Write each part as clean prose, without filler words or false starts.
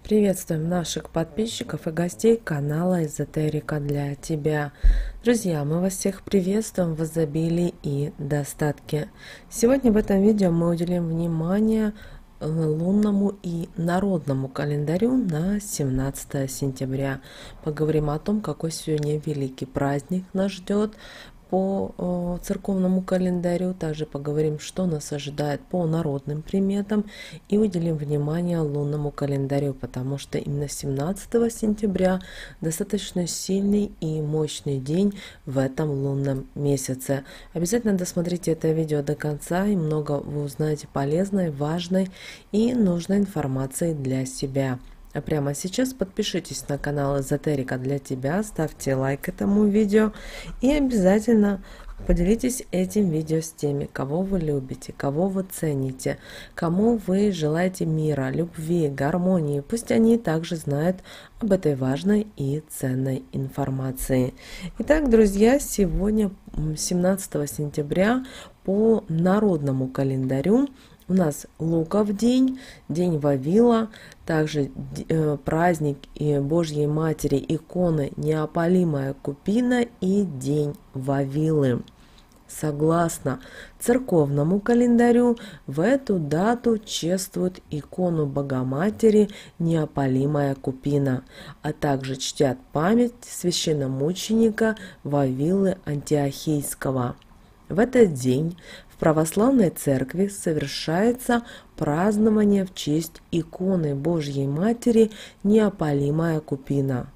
Приветствуем наших подписчиков и гостей канала Эзотерика для тебя. Друзья, мы вас всех приветствуем в изобилии и достатке. Сегодня в этом видео мы уделим внимание лунному и народному календарю на 17 сентября. Поговорим о том, какой сегодня великий праздник нас ждет по церковному календарю. Также поговорим, что нас ожидает по народным приметам, и уделим внимание лунному календарю, потому что именно 17 сентября достаточно сильный и мощный день в этом лунном месяце. Обязательно досмотрите это видео до конца, и много вы узнаете полезной, важной и нужной информации для себя. А прямо сейчас подпишитесь на канал Эзотерика для тебя, ставьте лайк этому видео и обязательно поделитесь этим видео с теми, кого вы любите, кого вы цените, кому вы желаете мира, любви, гармонии. Пусть они также знают об этой важной и ценной информации. Итак, друзья, сегодня 17 сентября по народному календарю у нас Луков день, день Вавила, также праздник Божьей Матери, иконы Неопалимая Купина и день Вавилы. Согласно церковному календарю, в эту дату чествуют икону Богоматери Неопалимая Купина, а также чтят память священномученика Вавилы Антиохийского. В этот день в православной церкви совершается празднование в честь иконы Божьей Матери Неопалимая Купина.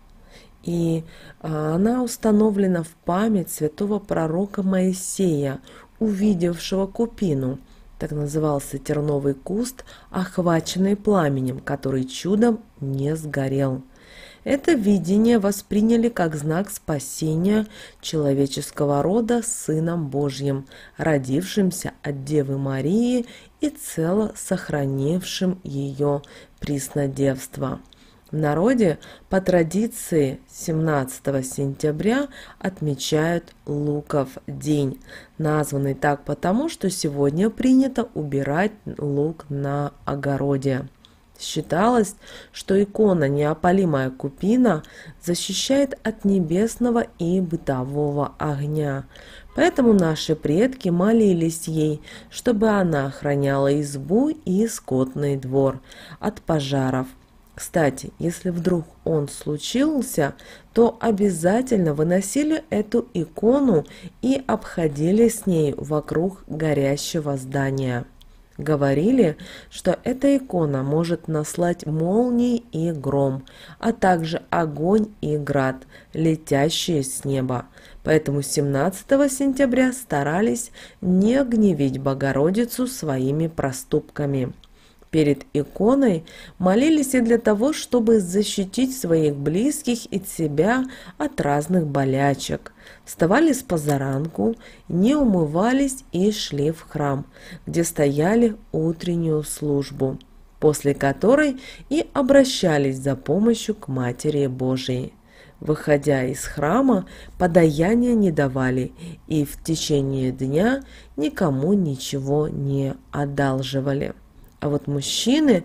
И она установлена в память святого пророка Моисея, увидевшего Купину. Так назывался терновый куст, охваченный пламенем, который чудом не сгорел. Это видение восприняли как знак спасения человеческого рода Сыном Божьим, родившимся от Девы Марии и цело сохранившим ее приснодевство. В народе по традиции 17 сентября отмечают Луков день, названный так потому, что сегодня принято убирать лук на огороде. Считалось, что икона Неопалимая Купина защищает от небесного и бытового огня. Поэтому наши предки молились ей, чтобы она охраняла избу и скотный двор от пожаров. Кстати, если вдруг он случился, то обязательно выносили эту икону и обходили с ней вокруг горящего здания. Говорили, что эта икона может наслать молнии и гром, а также огонь и град, летящие с неба. Поэтому 17 сентября старались не гневить Богородицу своими проступками. Перед иконой молились и для того, чтобы защитить своих близких и себя от разных болячек. Вставали с позаранку, не умывались и шли в храм, где стояли утреннюю службу, после которой и обращались за помощью к Матери Божией. Выходя из храма, подаяния не давали и в течение дня никому ничего не одалживали. А вот мужчины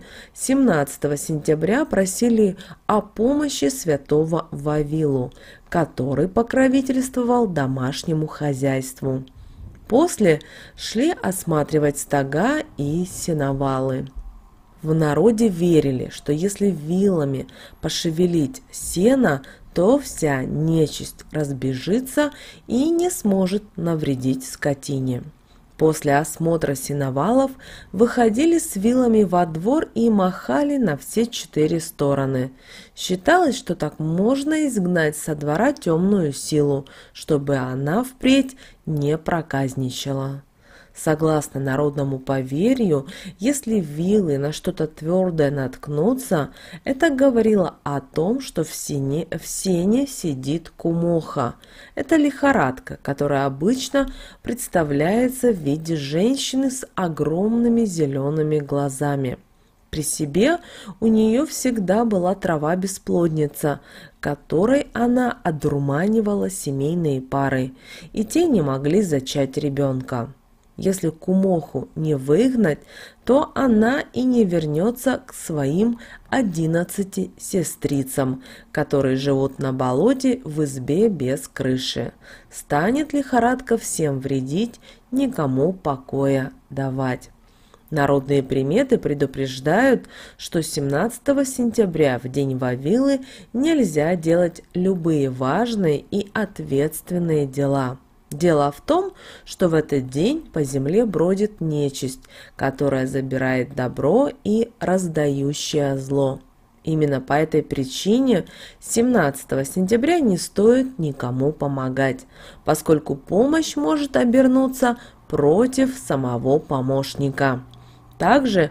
17 сентября просили о помощи святого Вавилу, который покровительствовал домашнему хозяйству. После шли осматривать стога и сеновалы. В народе верили, что если вилами пошевелить сено, то вся нечисть разбежится и не сможет навредить скотине. После осмотра сеновалов выходили с вилами во двор и махали на все 4 стороны. Считалось, что так можно изгнать со двора темную силу, чтобы она впредь не проказничала. Согласно народному поверью, если вилы на что-то твердое наткнутся, это говорило о том, что в сене сидит кумоха. Это лихорадка, которая обычно представляется в виде женщины с огромными зелеными глазами. При себе у нее всегда была трава-бесплодница, которой она одурманивала семейные пары, и те не могли зачать ребенка. Если кумоху не выгнать, то она и не вернется к своим 11 сестрицам, которые живут на болоте в избе без крыши. Станет лихорадка всем вредить, никому покоя давать. Народные приметы предупреждают, что 17 сентября, в день Вавилы, нельзя делать любые важные и ответственные дела. Дело в том, что в этот день по земле бродит нечисть, которая забирает добро и раздающая зло. Именно по этой причине 17 сентября не стоит никому помогать, поскольку помощь может обернуться против самого помощника. Также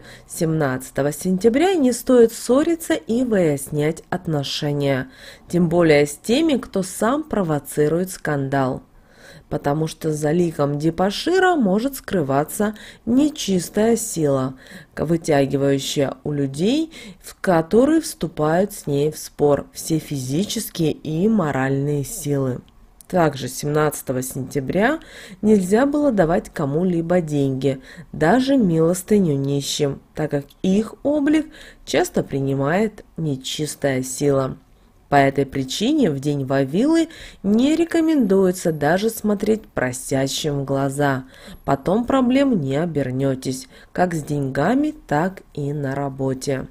17 сентября не стоит ссориться и выяснять отношения, тем более с теми, кто сам провоцирует скандал, потому что за ликом дебошира может скрываться нечистая сила, вытягивающая у людей, в которые вступают с ней в спор все физические и моральные силы. Также 17 сентября нельзя было давать кому-либо деньги, даже милостыню нищим, так как их облик часто принимает нечистая сила. По этой причине в день Вавилы не рекомендуется даже смотреть просящим в глаза. Потом проблем не обернетесь, как с деньгами, так и на работе.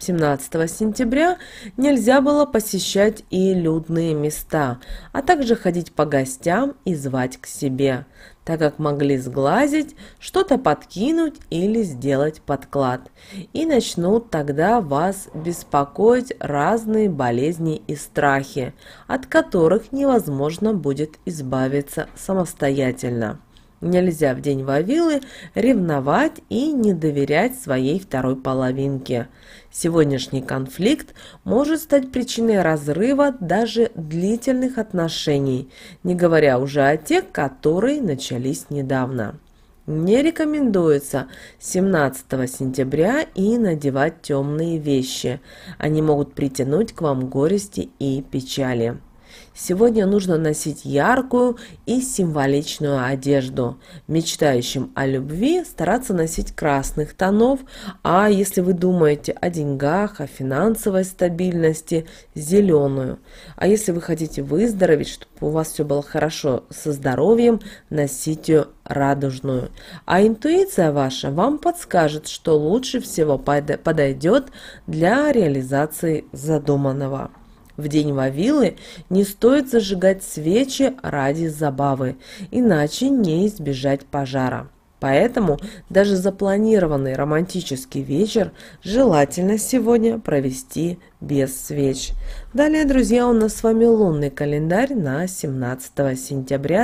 17 сентября нельзя было посещать и людные места, а также ходить по гостям и звать к себе, так как могли сглазить, что-то подкинуть или сделать подклад, и начнут тогда вас беспокоить разные болезни и страхи, от которых невозможно будет избавиться самостоятельно. Нельзя в день Вавилы ревновать и не доверять своей второй половинке. Сегодняшний конфликт может стать причиной разрыва даже длительных отношений, не говоря уже о тех, которые начались недавно. Не рекомендуется 17 сентября и надевать темные вещи. Они могут притянуть к вам горести и печали. Сегодня нужно носить яркую и символичную одежду. Мечтающим о любви стараться носить красных тонов, а если вы думаете о деньгах, о финансовой стабильности, зеленую. А если вы хотите выздороветь, чтобы у вас все было хорошо со здоровьем, носите радужную. А интуиция ваша вам подскажет, что лучше всего подойдет для реализации задуманного. В день Вавилы не стоит зажигать свечи ради забавы, иначе не избежать пожара. Поэтому даже запланированный романтический вечер желательно сегодня провести без свеч. Далее, друзья, у нас с вами лунный календарь на 17 сентября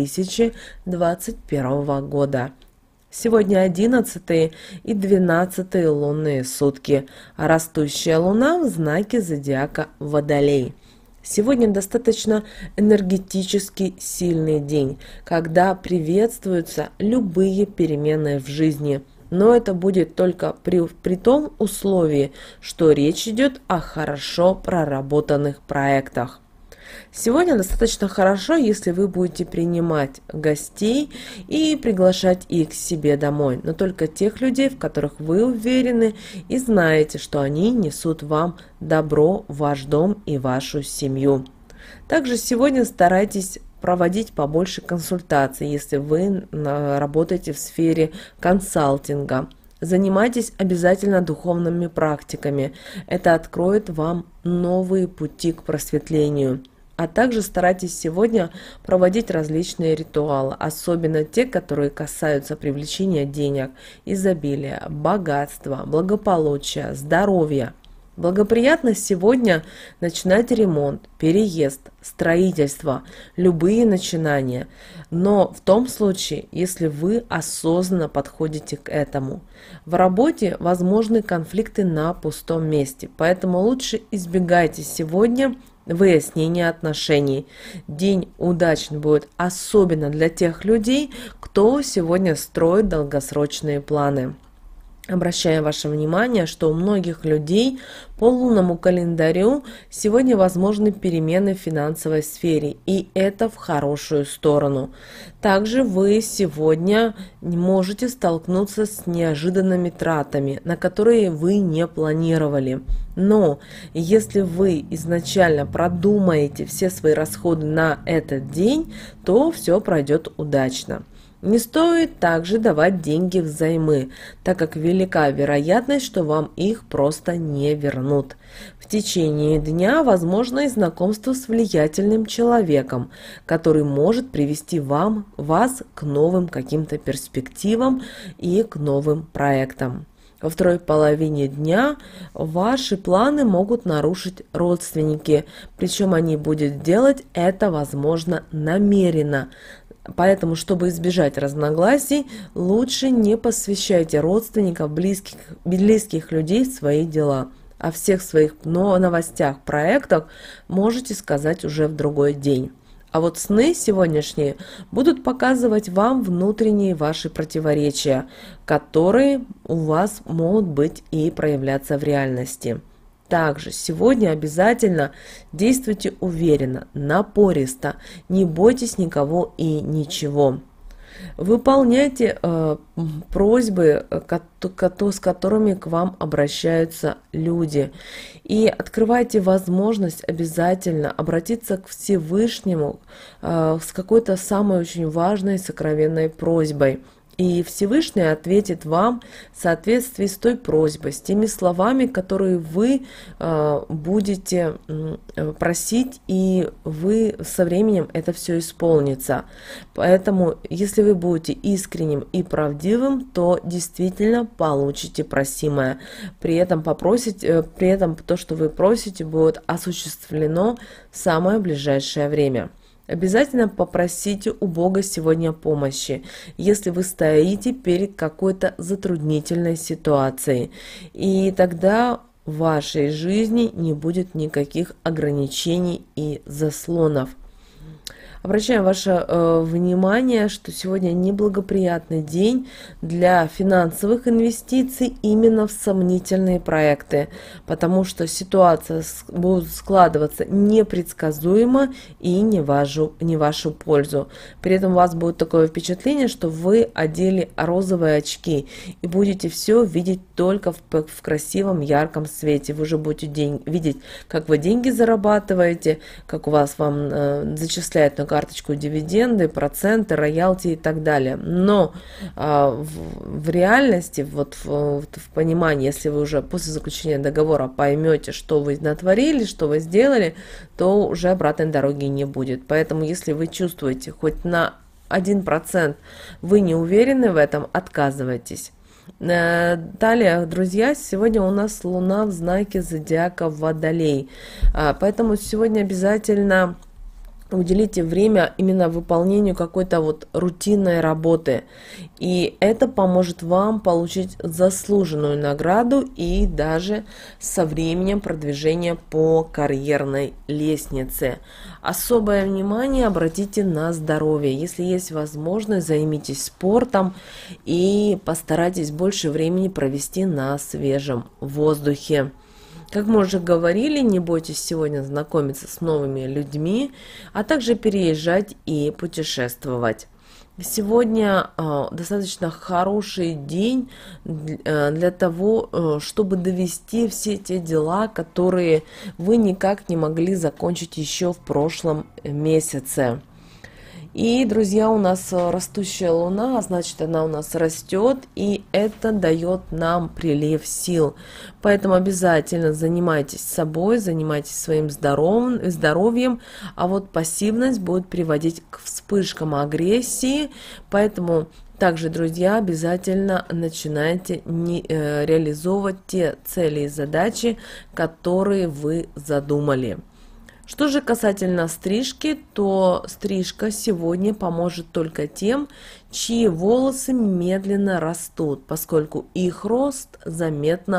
2021 года. Сегодня 11 и 12 лунные сутки, а растущая луна в знаке зодиака Водолей. Сегодня достаточно энергетически сильный день, когда приветствуются любые перемены в жизни. Но это будет только при том условии, что речь идет о хорошо проработанных проектах. Сегодня достаточно хорошо, если вы будете принимать гостей и приглашать их к себе домой, но только тех людей, в которых вы уверены и знаете, что они несут вам добро в ваш дом и вашу семью. Также сегодня старайтесь проводить побольше консультаций, если вы работаете в сфере консалтинга. Занимайтесь обязательно духовными практиками. Это откроет вам новые пути к просветлению. А также старайтесь сегодня проводить различные ритуалы, особенно те, которые касаются привлечения денег, изобилия, богатства, благополучия, здоровья. Благоприятно сегодня начинать ремонт, переезд, строительство, любые начинания, но в том случае, если вы осознанно подходите к этому. В работе возможны конфликты на пустом месте, поэтому лучше избегайте сегодня выяснения отношений. День удачный будет особенно для тех людей, кто сегодня строит долгосрочные планы. Обращаю ваше внимание, что у многих людей по лунному календарю сегодня возможны перемены в финансовой сфере, и это в хорошую сторону. Также вы сегодня можете столкнуться с неожиданными тратами, на которые вы не планировали. Но если вы изначально продумаете все свои расходы на этот день, то все пройдет удачно. Не стоит также давать деньги взаймы, так как велика вероятность, что вам их просто не вернут. В течение дня возможно и знакомство с влиятельным человеком, который может привести вас к новым каким-то перспективам и к новым проектам. Во второй половине дня ваши планы могут нарушить родственники, причем они будут делать это, возможно, намеренно. Поэтому, чтобы избежать разногласий, лучше не посвящайте родственников, близких людей в свои дела. О всех своих новостях, проектах можете сказать уже в другой день. А вот сны сегодняшние будут показывать вам внутренние ваши противоречия, которые у вас могут быть и проявляться в реальности. Также сегодня обязательно действуйте уверенно, напористо, не бойтесь никого и ничего. Выполняйте просьбы, с которыми к вам обращаются люди. И открывайте возможность обязательно обратиться к Всевышнему с какой-то самой очень важной сокровенной просьбой. И Всевышний ответит вам в соответствии с той просьбой, с теми словами, которые вы будете просить, и вы со временем это все исполнится. Поэтому, если вы будете искренним и правдивым, то действительно получите просимое. При этом то, что вы просите, будет осуществлено в самое ближайшее время. Обязательно попросите у Бога сегодня помощи, если вы стоите перед какой-то затруднительной ситуацией. И тогда в вашей жизни не будет никаких ограничений и заслонов. Обращаем ваше внимание, что сегодня неблагоприятный день для финансовых инвестиций именно в сомнительные проекты, потому что ситуация будет складываться непредсказуемо и не в вашу пользу. При этом у вас будет такое впечатление, что вы одели розовые очки и будете все видеть только в красивом, ярком свете. Вы уже будете видеть, как вы деньги зарабатываете, как вам зачисляют на карточку дивиденды, проценты, роялти и так далее. Но в реальности, в понимании, если вы уже после заключения договора поймете, что вы натворили, что вы сделали, то уже обратной дороги не будет. Поэтому, если вы чувствуете хоть на 1% вы не уверены в этом, отказывайтесь. Далее, друзья, сегодня у нас Луна в знаке зодиака Водолей. Поэтому сегодня обязательно уделите время именно выполнению какой-то рутинной работы. И это поможет вам получить заслуженную награду и даже со временем продвижения по карьерной лестнице. Особое внимание обратите на здоровье. Если есть возможность, займитесь спортом и постарайтесь больше времени провести на свежем воздухе. Как мы уже говорили, не бойтесь сегодня знакомиться с новыми людьми, а также переезжать и путешествовать. Сегодня достаточно хороший день для того, чтобы довести все те дела, которые вы никак не могли закончить еще в прошлом месяце. И, друзья, у нас растущая Луна, значит, она у нас растет, и это дает нам прилив сил. Поэтому обязательно занимайтесь собой, занимайтесь своим здоровьем, а вот пассивность будет приводить к вспышкам агрессии, поэтому также, друзья, обязательно начинайте реализовывать те цели и задачи, которые вы задумали. Что же касательно стрижки, то стрижка сегодня поможет только тем, чьи волосы медленно растут, поскольку их рост заметно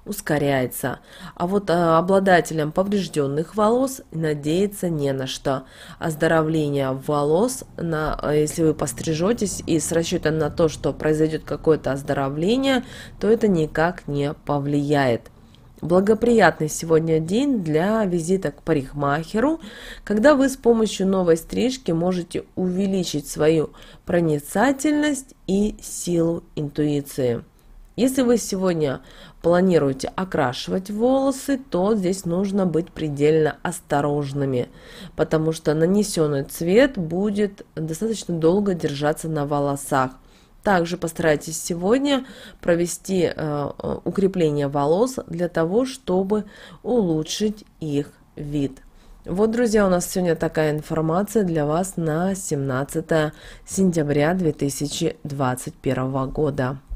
ускоряется. А вот обладателям поврежденных волос надеяться не на что. Оздоровление волос, если вы пострижетесь и с расчетом на то, что произойдет какое-то оздоровление, то это никак не повлияет. Благоприятный сегодня день для визита к парикмахеру, когда вы с помощью новой стрижки можете увеличить свою проницательность и силу интуиции. Если вы сегодня планируете окрашивать волосы, то здесь нужно быть предельно осторожными, потому что нанесенный цвет будет достаточно долго держаться на волосах. Также постарайтесь сегодня провести укрепление волос для того, чтобы улучшить их вид. Вот, друзья, у нас сегодня такая информация для вас на 17 сентября 2021 года.